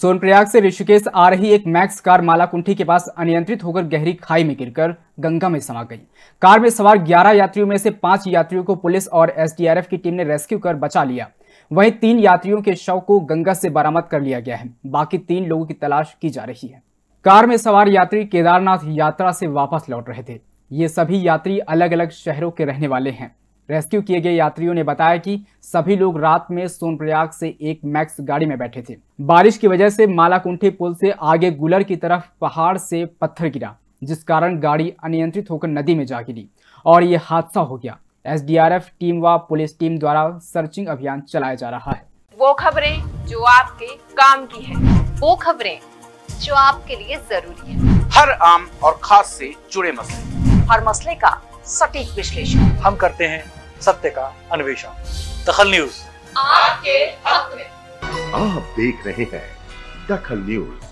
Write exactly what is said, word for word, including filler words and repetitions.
सोनप्रयाग से ऋषिकेश आ रही एक मैक्स कार मालाकुंठी के पास अनियंत्रित होकर गहरी खाई में गिरकर गंगा में समा गई। कार में सवार ग्यारह यात्रियों में से पांच यात्रियों को पुलिस और एसडीआरएफ की टीम ने रेस्क्यू कर बचा लिया। वहीं तीन यात्रियों के शव को गंगा से बरामद कर लिया गया है। बाकी तीन लोगों की तलाश की जा रही है। कार में सवार यात्री केदारनाथ यात्रा से वापस लौट रहे थे। ये सभी यात्री अलग अलग शहरों के रहने वाले हैं। रेस्क्यू किए गए यात्रियों ने बताया कि सभी लोग रात में सोनप्रयाग से एक मैक्स गाड़ी में बैठे थे। बारिश की वजह से मालाकुंठी पुल से आगे गुलर की तरफ पहाड़ से पत्थर गिरा, जिस कारण गाड़ी अनियंत्रित होकर नदी में जा गिरी और ये हादसा हो गया। एसडीआरएफ टीम व पुलिस टीम द्वारा सर्चिंग अभियान चलाया जा रहा है। वो खबरें जो आपके काम की है, वो खबरें जो आपके लिए जरूरी है, हर आम और खास से जुड़े मसले, हर मसले का सटीक विश्लेषण हम करते हैं सत्य का अन्वेषण। दखल न्यूज आपके हक में। आप देख रहे हैं दखल न्यूज।